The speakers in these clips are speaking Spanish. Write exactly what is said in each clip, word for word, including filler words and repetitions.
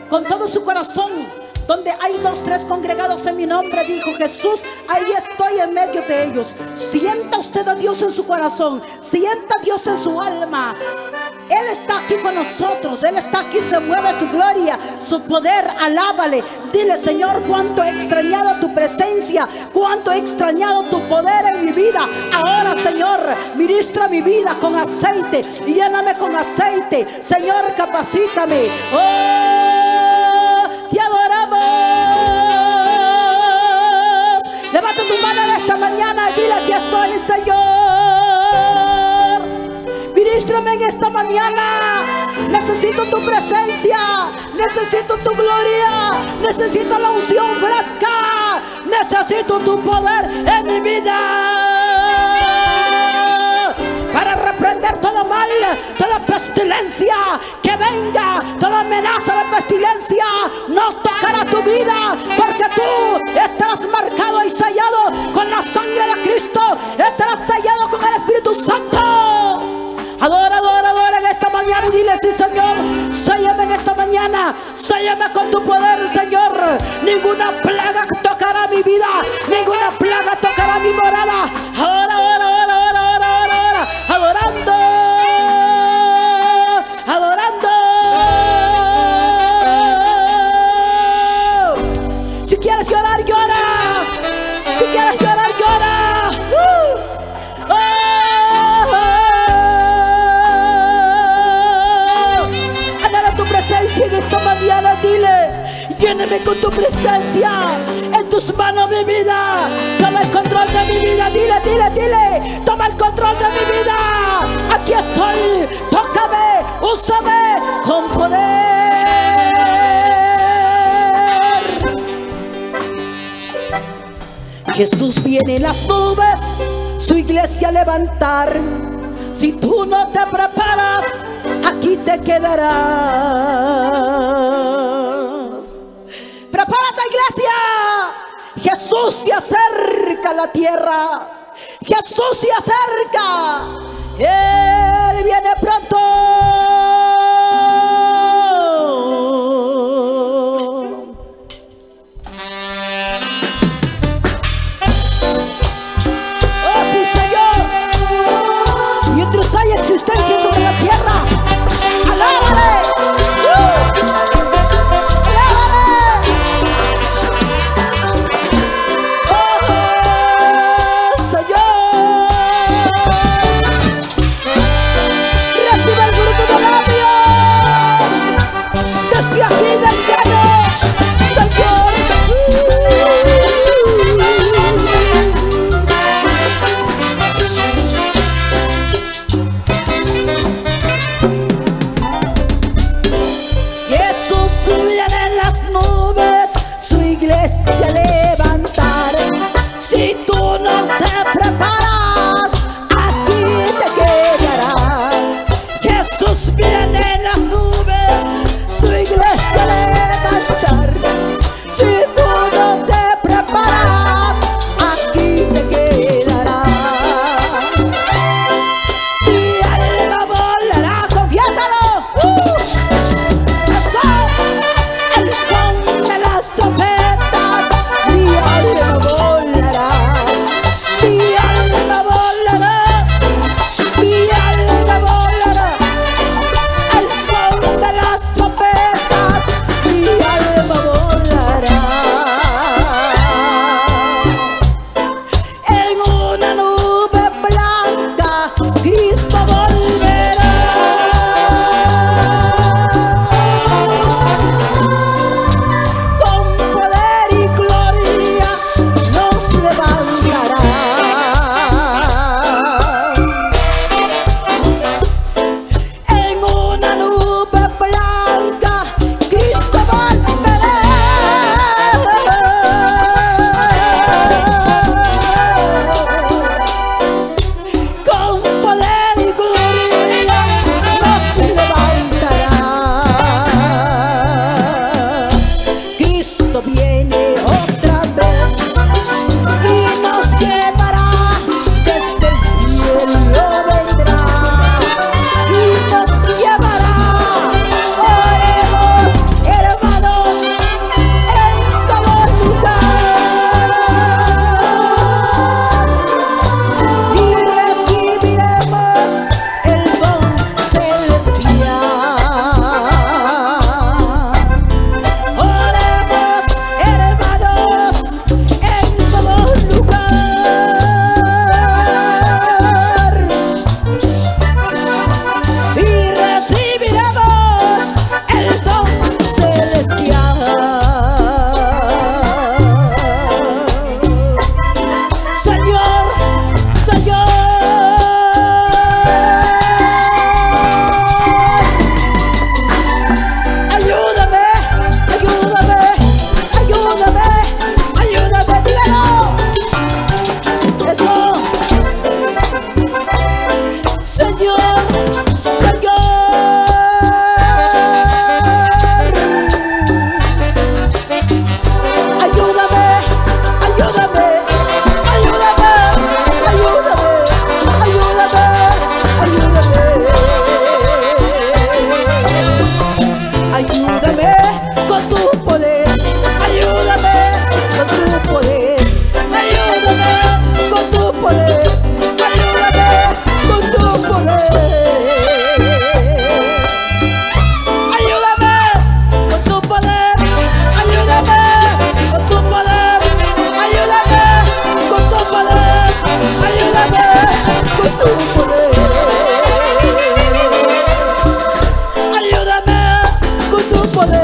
con todo su corazón. Donde hay dos, tres congregados en mi nombre, dijo Jesús, ahí estoy en medio de ellos. Sienta usted a Dios en su corazón, sienta a Dios en su alma. Él está aquí con nosotros, Él está aquí, se mueve su gloria, su poder, alábale. Dile: Señor, cuánto he extrañado tu presencia, cuánto he extrañado tu poder en mi vida. Ahora, Señor, ministra mi vida con aceite, lléname con aceite. Señor, capacítame. Oh, te adoramos. Levanta tu mano en esta mañana y dile: aquí estoy, Señor. Ministrame en esta mañana. Necesito tu presencia, necesito tu gloria, necesito la unción fresca, necesito tu poder en mi vida para reprender todo mal, toda pestilencia que venga, toda amenaza de pestilencia no tocará tu vida, porque tú estarás marcado y sellado con la sangre de Cristo, estarás sellado con el Espíritu Santo. Adora, adora, adora en esta mañana y dile: sí, Señor, séllame en esta mañana, séllame con tu poder, Señor. Ninguna plaga tocará mi vida, ninguna plaga tocará mi morada. Ahora, ahora, ahora, ahora, ahora, ahora, ahora, adorando, adorando. Si quieres llorar, llora. Si quieres llorar, llora. Uh. Oh. En esta mañana dile: lléname con tu presencia, en tus manos mi vida, toma el control de mi vida. Dile, dile, dile: toma el control de mi vida. Aquí estoy, tócame, úsame con poder. Jesús viene en las nubes, su iglesia a levantar. Si tú no te preparas, aquí te quedarás. Prepárate, iglesia. Jesús se acerca a la tierra. Jesús se acerca. Él viene pronto. Oh, sí, Señor. Mientras hay existencia sobre la tierra, alábale. ¡Uh! Alábale. Oh, Señor. Recibe el fruto de labios desde aquí del cielo, Señor. A levantar. Si tú no te preparas, aquí te quedarás. Jesús viene en las nubes, su iglesia levantará. ayúdame con tu poder, ayúdame con tu poder, ayúdame con tu poder, ayúdame con tu poder, ayúdame con tu poder, ayúdame con tu poder, ayúdame con tu poder, ayúdame con tu poder, ayúdame con tu poder.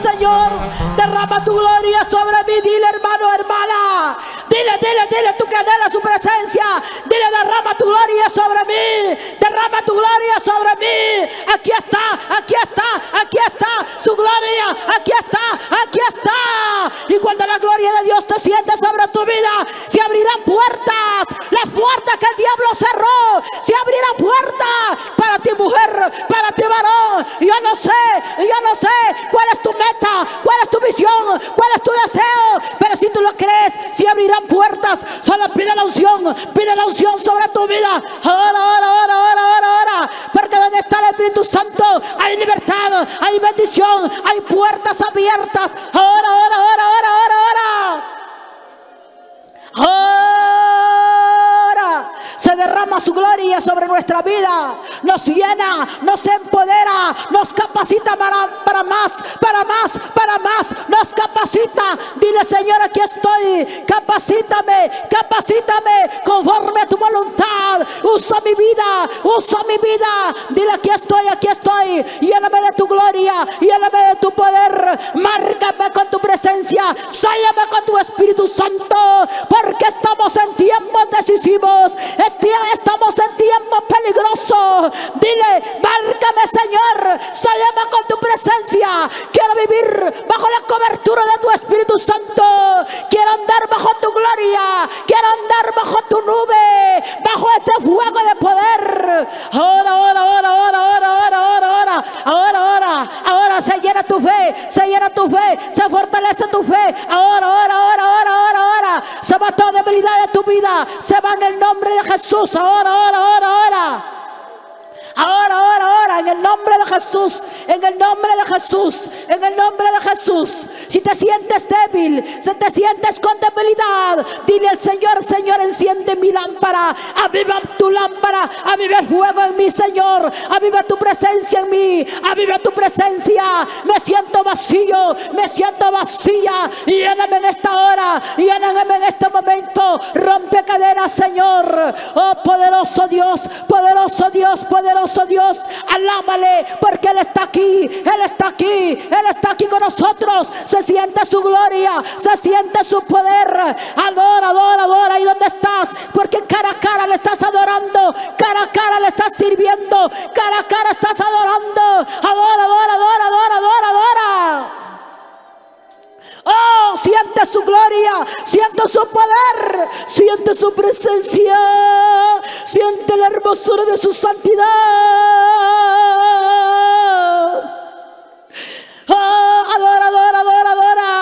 Señor, derrama tu gloria sobre mí. Dile, hermano, hermana, dile, dile, dile tú que anhelas su presencia. Dile, derrama tu gloria sobre mí, derrama tu gloria sobre mí. Aquí está, aquí está, aquí está su gloria, aquí está, aquí está. Y cuando la gloria de Dios te siente sobre tu vida, se abrirán puertas, las puertas que el diablo cerró, se abrirán puertas para ti, mujer, para ti, varón. Yo no sé, yo no sé cuál es tu meta, cuál es tu visión, cuál es tu deseo, pero si tú lo crees, se abrirán puertas. Solo pide la unción, pide la unción sobre tu vida. Ahora, ahora, ahora, ahora, ahora, ahora, porque donde está el Espíritu Santo hay libertad, hay bendición, hay puertas abiertas. Ahora, ahora, ahora, ahora, ahora, ahora. Ahora se derrama su gloria sobre nuestra vida, nos llena, nos empodera, nos capacita para, para más, para más, para más, nos capacita. Dile, Señor, aquí estoy, capacítame, capacítame conforme a tu voluntad. Usa mi vida, usa mi vida. Dile, aquí estoy, aquí estoy. Lléname de tu gloria, lléname de tu poder. Márcame con tu presencia, sállame con tu Espíritu Santo, porque estamos en tiempos decisivos, estamos en tiempos peligrosos. Dile, márcame, Señor, sállame con tu presencia. Quiero vivir bajo la cobertura de tu Espíritu Santo. Quiero andar bajo tu gloria, quiero andar bajo tu nube, bajo ese fuego de poder. Ahora, ahora, ahora, ahora, ahora, ahora, ahora, ahora, ahora, ahora, ahora se llena tu fe, se llena tu fe, se fortalece tu fe. Ahora, ahora, ahora, ahora, ahora, ahora, se va toda debilidad de tu vida, se va en el nombre de Jesús. Ahora, ahora, ahora, ahora. Ahora, ahora, ahora, en el nombre de Jesús, en el nombre de Jesús, en el nombre de Jesús. Si te sientes débil, si te sientes con debilidad, dile al Señor, Señor, enciende mi lámpara, aviva tu lámpara, aviva el fuego en mí, Señor, aviva tu presencia en mí, aviva tu presencia. Me siento vacío, me siento vacía, lléname en esta hora, lléname en este momento, rompe cadenas, Señor. Oh, poderoso Dios, poderoso Dios, poderoso Dios, alábale, porque Él está aquí, Él está aquí, Él está aquí con nosotros. Se siente su gloria, se siente su poder. Adora, adora, adora. ¿Y dónde estás? Porque cara a cara le estás adorando, cara a cara le estás sirviendo, cara a cara estás adorando. Adora, adora, adora, adora, adora, adora. Oh, siente su gloria, siente su poder, siente su presencia, siente la hermosura de su santidad. Oh, adora, adora, adora,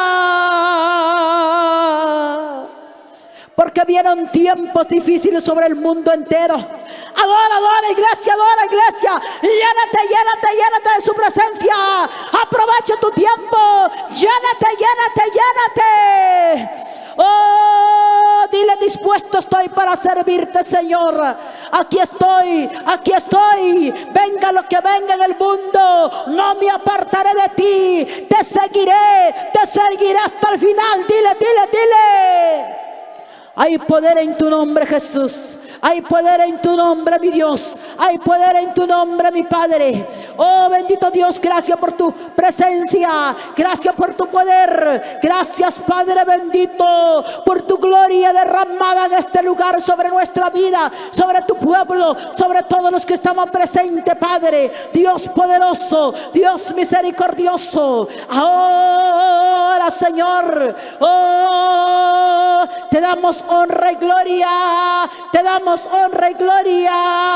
adora. Porque vienen tiempos difíciles sobre el mundo entero. Adora, adora, iglesia, adora, iglesia. Llénate, llénate, llénate de su presencia. Aprovecha tu tiempo. Llénate, llénate, llénate. Oh, dile, dispuesto estoy para servirte, Señor. Aquí estoy, aquí estoy. Venga lo que venga en el mundo, no me apartaré de ti. Te seguiré, te seguiré hasta el final. Dile, dile, dile. Hay poder en tu nombre, Jesús. Hay poder en tu nombre, mi Dios. Hay poder en tu nombre, mi Padre. Oh, bendito Dios, gracias por tu presencia. Gracias por tu poder. Gracias, Padre bendito, por tu gloria derramada en este lugar sobre nuestra vida, sobre tu pueblo, sobre todos los que estamos presentes, Padre. Dios poderoso, Dios misericordioso. Ahora, Señor, oh, te damos honra y gloria. Te damos honra y gloria.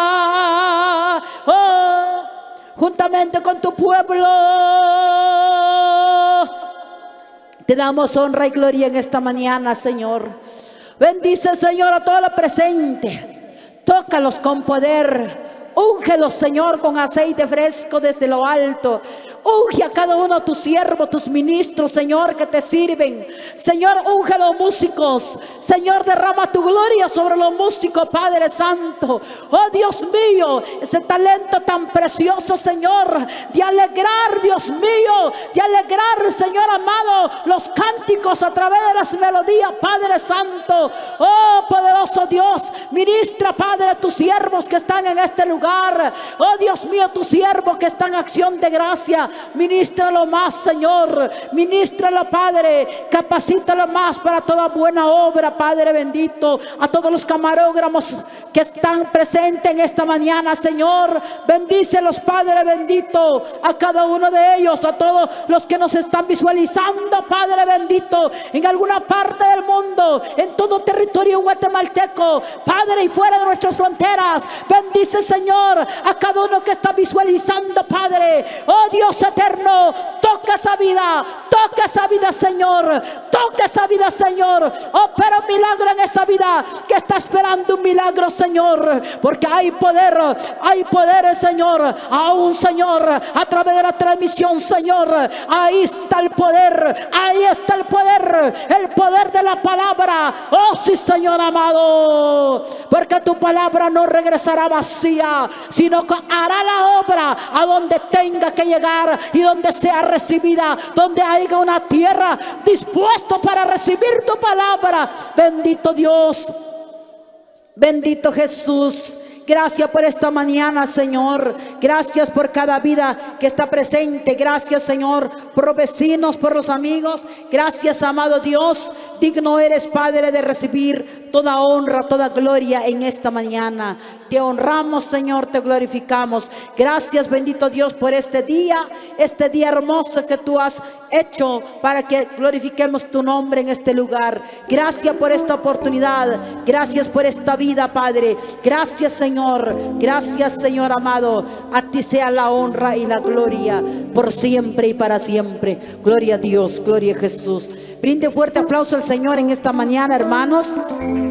Oh, juntamente con tu pueblo te damos honra y gloria en esta mañana, Señor. Bendice, Señor, a todo lo presente. Tócalos con poder. Úngelos, Señor, con aceite fresco desde lo alto. Unge a cada uno de tus siervos, tus ministros, Señor, que te sirven. Señor, unge a los músicos. Señor, derrama tu gloria sobre los músicos, Padre Santo. Oh, Dios mío, ese talento tan precioso, Señor, de alegrar, Dios mío, de alegrar, Señor amado, los cánticos a través de las melodías, Padre Santo. Oh, poderoso Dios, ministra, Padre, a tus siervos que están en este lugar. Oh, Dios mío, tus siervos que están en acción de gracia. Ministralo más, Señor. Ministralo, Padre. Capacítalo más para toda buena obra, Padre bendito. A todos los camarógrafos que están presentes en esta mañana, Señor, bendícelos, Padre bendito, a cada uno de ellos, a todos los que nos están visualizando, Padre bendito, en alguna parte del mundo, en todo territorio guatemalteco, Padre, y fuera de nuestras fronteras. Bendice, Señor, a cada uno que está visualizando, Padre. Oh Dios eterno, toca esa vida, toca esa vida, Señor, toca esa vida, Señor. Opera un milagro en esa vida que está esperando un milagro, Señor, porque hay poder, hay poder, Señor, aún, Señor, a través de la transmisión, Señor, ahí está el poder, ahí está el poder, el poder de la palabra. Oh sí, Señor amado, porque tu palabra no regresará vacía, sino que hará la obra a donde tenga que llegar y donde sea recibida, donde haya una tierra dispuesta para recibir tu palabra. Bendito Dios, bendito Jesús. Gracias por esta mañana, Señor. Gracias por cada vida que está presente. Gracias, Señor, por los vecinos, por los amigos. Gracias, amado Dios. Digno eres, Padre, de recibir toda honra, toda gloria en esta mañana. Te honramos, Señor, te glorificamos. Gracias, bendito Dios, por este día, este día hermoso que tú has hecho para que glorifiquemos tu nombre en este lugar. Gracias por esta oportunidad. Gracias por esta vida, Padre. Gracias, Señor. Gracias, Señor amado. A ti sea la honra y la gloria por siempre y para siempre. Gloria a Dios, gloria a Jesús. Brinde fuerte aplauso al Señor en esta mañana, hermanos.